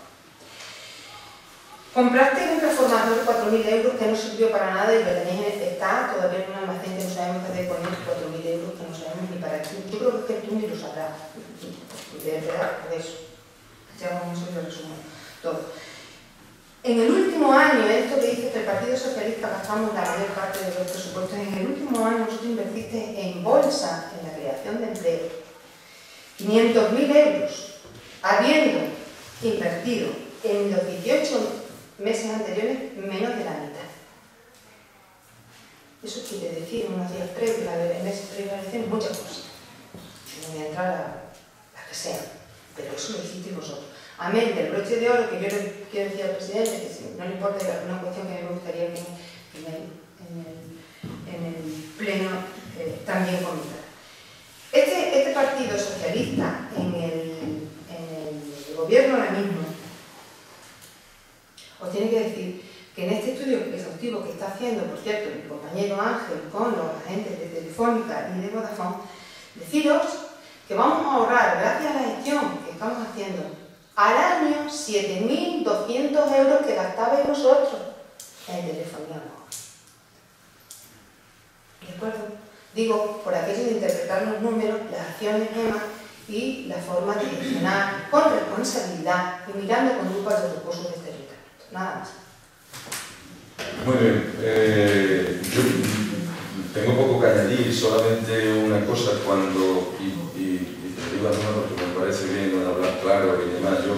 Compraste un transformador de 4.000 euros que no sirvió para nada y lo tenéis, está todavía en un almacén que no sabemos qué hacer con esos 4.000 euros que no sabemos ni para qué. Yo creo que tú ni lo sabrás, de verdad, por eso. Ya vamos a resumir todo. En el último año, esto que dice que el Partido Socialista gastamos la mayor parte de los presupuestos, en el último año vosotros invertiste en bolsa, en la creación de empleo, 500.000 euros, habiendo invertido en los 18 meses anteriores menos de la mitad. Eso quiere decir, unos días previos, meses previos a la elección, muchas cosas. No voy a entrar a las que sean, pero eso lo hicisteis vosotros. Amén del broche de oro, que yo le quiero decir al presidente, que si no le importa, es una cuestión que a mí me gustaría que en el pleno también comentar. Este Partido Socialista en el gobierno ahora mismo os tiene que decir que en este estudio exhaustivo que está haciendo, por cierto, mi compañero Ángel con los agentes de Telefónica y de Vodafone, deciros que vamos a ahorrar, gracias a la gestión que estamos haciendo, al año 7.200 euros que gastabais vosotros en telefonía móvil. ¿De acuerdo? Digo, por aquello de interpretar los números, las acciones EMA y la forma de gestionar con responsabilidad y mirando con lupa los recursos de este ayuntamiento. Nada más. Muy bien. Yo tengo poco que añadir, solamente una cosa cuando, y te digo además porque me parece bien hablar claro y demás, yo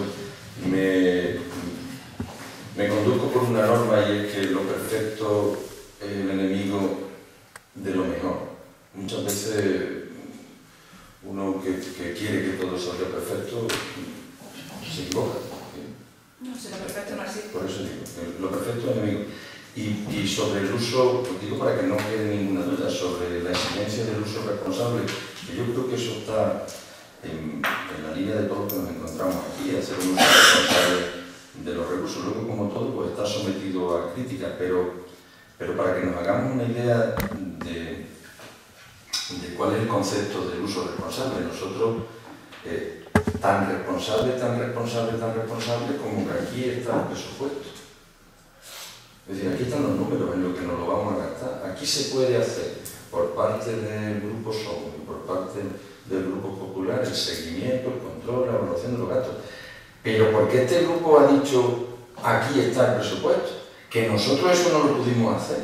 me conduzco por una norma y es que lo perfecto es el enemigo de lo mejor. Muchas veces uno que quiere que todo salga perfecto se equivoca. No, si lo perfecto no existe. Por eso digo, lo perfecto es enemigo. Y sobre el uso, pues digo para que no quede ninguna duda, sobre la exigencia del uso responsable, que yo creo que eso está en la línea de todo lo que nos encontramos aquí, hacer un uso responsable de los recursos. Luego, como todo, pues está sometido a críticas, pero para que nos hagamos una idea de cuál es el concepto del uso responsable, nosotros, tan responsable como que aquí está el presupuesto. Es decir, aquí están los números en los que nos lo vamos a gastar. Aquí se puede hacer, por parte del Grupo Somos y por parte del Grupo Popular, el seguimiento, el control, la evaluación de los gastos. Pero porque este grupo ha dicho, aquí está el presupuesto, que nosotros eso no lo pudimos hacer.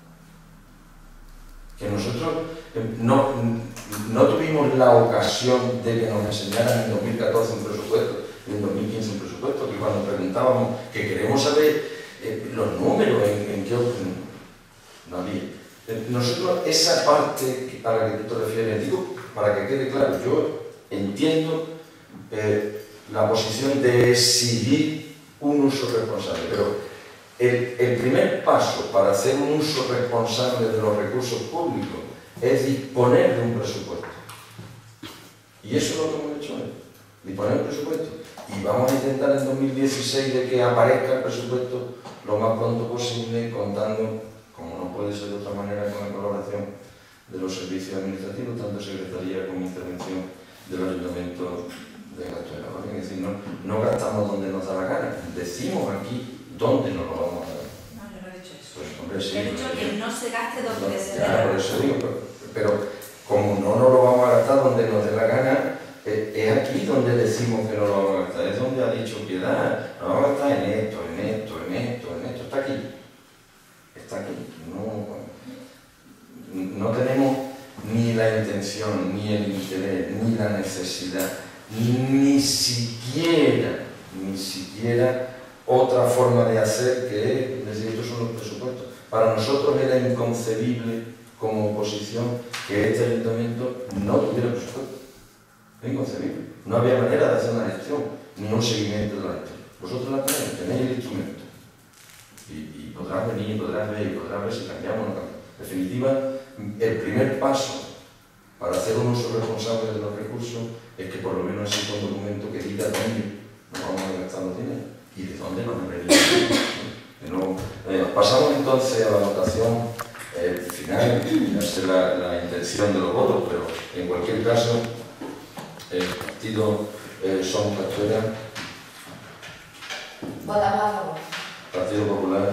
Que nosotros no tuvimos la ocasión de que nos enseñaran en 2014 un presupuesto y en 2015 un presupuesto, que cuando preguntábamos que queremos saber los números, en qué no había. Nosotros, esa parte a la que tú te refieres, digo, para que quede claro, yo entiendo la posición de exigir un uso responsable, pero el primer paso para hacer un uso responsable de los recursos públicos es disponer de un presupuesto. Y eso es lo que hemos hecho hoy, disponer de un presupuesto. y vamos a intentar en 2016 de que aparezca el presupuesto lo más pronto posible, contando, como no puede ser de otra manera, con la colaboración de los servicios administrativos, tanto Secretaría como Intervención del Ayuntamiento de Castuera, ¿vale? Es decir, no gastamos donde nos da la gana, decimos aquí dónde nos lo vamos a dar. No, yo no he dicho eso. Pues, hombre, sí, He dicho que no se gaste donde se dé. ya, por eso digo, pero como no nos lo vamos a gastar donde nos dé la gana, es aquí donde decimos que no lo vamos a gastar, es donde ha dicho Piedad, nos vamos a gastar en esto, está aquí, no tenemos ni la intención, ni el interés, ni la necesidad, ni siquiera otra forma de hacer que decir, estos son los presupuestos. Para nosotros era inconcebible como oposición que este ayuntamiento no tuviera presupuesto. Es inconcebible. No había manera de hacer una gestión, ni un seguimiento de la gestión. Vosotros la tenéis el instrumento. Y podrás venir, podrás ver si cambiamos o no cambiamos. En definitiva, el primer paso para hacer un uso responsable de los recursos es que por lo menos exista un documento que diga dónde nos vamos a gastar los dineros y de dónde van a venir los dineros. Pasamos entonces a la votación final, no sé la intención de los votos, pero en cualquier caso, el partido Somos Castuera, Votamos a favor. Partido Popular.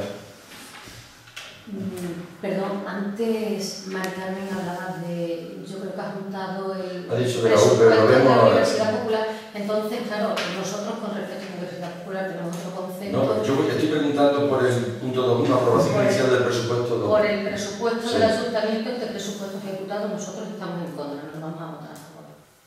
Perdón, antes Mari Carmen hablaba de, yo creo que ha juntado el Ha dicho de la presupuesto de UPR, la Universidad Popular. Entonces, claro, nosotros con respecto a la Universidad Popular tenemos otro concepto. No, yo estoy preguntando por el punto 2, una aprobación inicial del presupuesto 2. Por el presupuesto Sí. del ayuntamiento, este presupuesto ejecutado, nosotros estamos en contra, no vamos a votar a favor.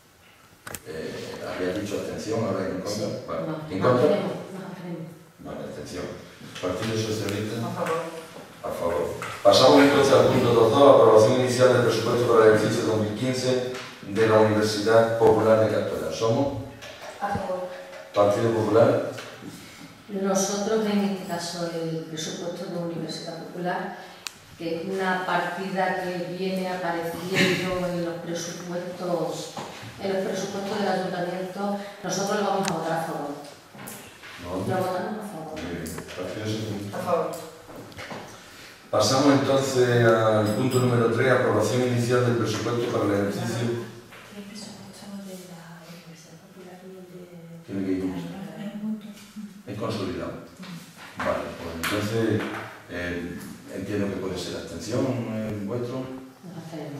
Había dicho abstención, ahora en contra. Sí. Vale. No, ¿En contra? nos abstenemos. Vale, abstención. Partido Socialista. A favor. A favor. Pasamos entonces al punto 2.2, aprobación inicial del presupuesto para el ejercicio 2015 de la Universidad Popular de Castuera. ¿Somos? A favor. Partido Popular. Nosotros, en este caso, el presupuesto de la Universidad Popular, que es una partida que viene apareciendo en los presupuestos del ayuntamiento, nosotros lo vamos a votar a favor. No. Lo votamos a favor. Muy bien. Partido Socialista. A favor. Pasamos entonces al punto número 3, aprobación inicial del presupuesto para el ejercicio. ¿Qué presupuesto de la Universidad Popular y el de...? Tiene que ir junto. Es consolidado. Vale, pues entonces entiendo que puede ser abstención vuestro. Nos abstenemos.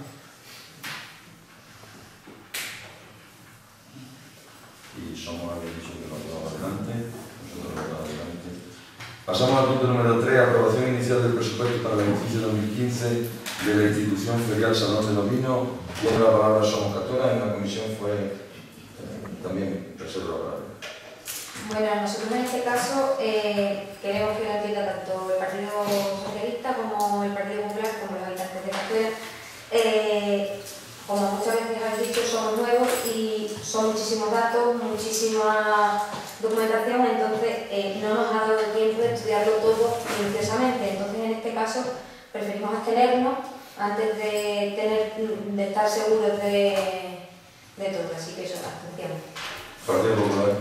Y Somos había dicho que lo llevamos adelante. Nosotros lo llevamos adelante. Pasamos al punto número 3, aprobación inicial del presupuesto para el ejercicio 2015 de la institución ferial Salón de los Vinos. Tiene la palabra Somos Castuera, en la comisión fue también reserva la palabra. Bueno, nosotros en este caso queremos que lo entienda tanto el Partido Socialista como el Partido Popular, como los habitantes de Castuera. Como muchas veces habéis dicho, somos nuevos y son muchísimos datos, muchísima documentación, entonces no nos ha dado tiempo de estudiarlo todo minuciosamente. Entonces, en este caso, preferimos abstenernos antes de estar seguros de todo. Así que eso, abstención. Partido Popular.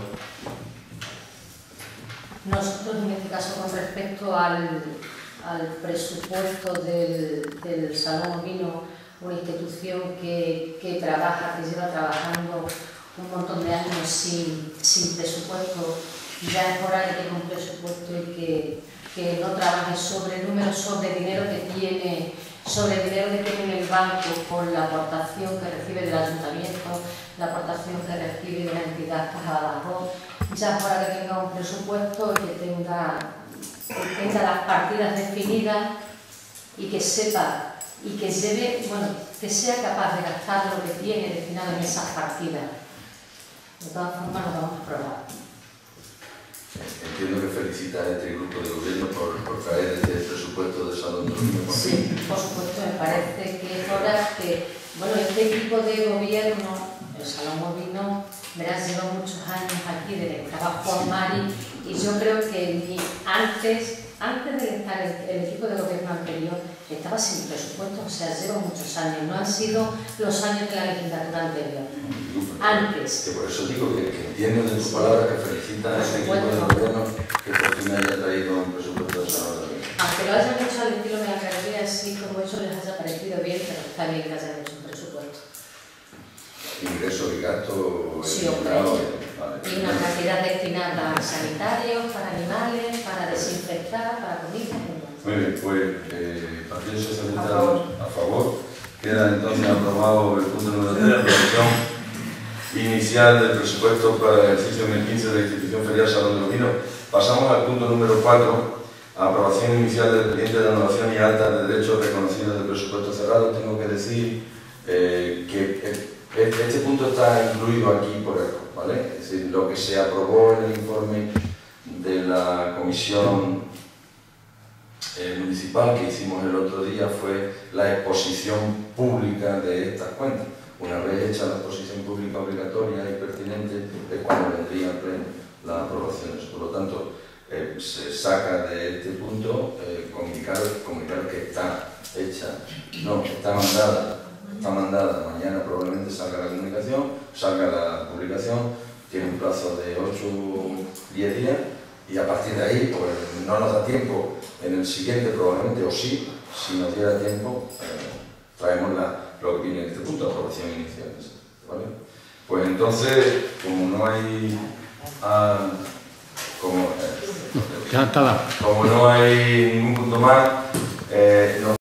Nosotros, en este caso, con respecto al presupuesto del Salón Ovino, una institución que trabaja, que lleva trabajando un montón de años sin presupuesto, ya es hora de que tenga un presupuesto y que no trabaje sobre números, sobre dinero que tiene en el banco por la aportación que recibe del ayuntamiento, la aportación que recibe de la entidad Caja de Ahorro. Ya es hora que tenga un presupuesto y que tenga las partidas definidas y que sepa y que que sea capaz de gastar lo que tiene destinado en esas partidas. De todas formas, lo vamos a aprobar. Entiendo que felicita a este grupo de gobierno por traer este presupuesto de Salón de los Vinos. Sí, por supuesto, me parece que es hora que, este equipo de gobierno, el Salón Ovino, verás, lleva muchos años aquí desde que estaba Juan Mari, y yo creo que ni antes antes de estar el equipo de gobierno anterior, estaba sin presupuesto, o sea, lleva muchos años, no han sido los años de la legislatura anterior. Antes. Que por eso digo que entiendo de tu palabra que felicita a este equipo de gobierno que por fin haya traído un presupuesto de salud. Aunque lo hayan hecho al estilo de la carrera, así como eso les haya parecido bien, pero está bien que hayan hecho un presupuesto. Ingreso y gasto. Sí, hombre. Vale. Y una cantidad destinada a sanitarios, para animales, para desinfectar, para comida. Muy bien, pues Partido Socialista a favor. Queda entonces aprobado el punto número 3, la aprobación inicial del presupuesto para el ejercicio 2015 de la institución ferial Salón de los Vinos. Pasamos al punto número 4, aprobación inicial del expediente de anulación y alta de derechos reconocidos del presupuesto cerrado. Tengo que decir que este punto está incluido aquí por error, ¿vale? Es decir, lo que se aprobó en el informe de la comisión municipal que hicimos el otro día fue la exposición pública de estas cuentas. Una vez hecha la exposición pública obligatoria y pertinente es cuando vendría en pleno las aprobaciones. Por lo tanto, se saca de este punto comunicar que está hecha, no, está mandada, mañana probablemente salga la comunicación, salga la publicación, tiene un plazo de 8 o 10 días y a partir de ahí, pues no nos da tiempo en el siguiente probablemente, o sí, si nos diera tiempo, traemos lo que viene en este punto, aprobación inicial, ¿vale? Pues entonces, como no hay... como no hay ningún punto más,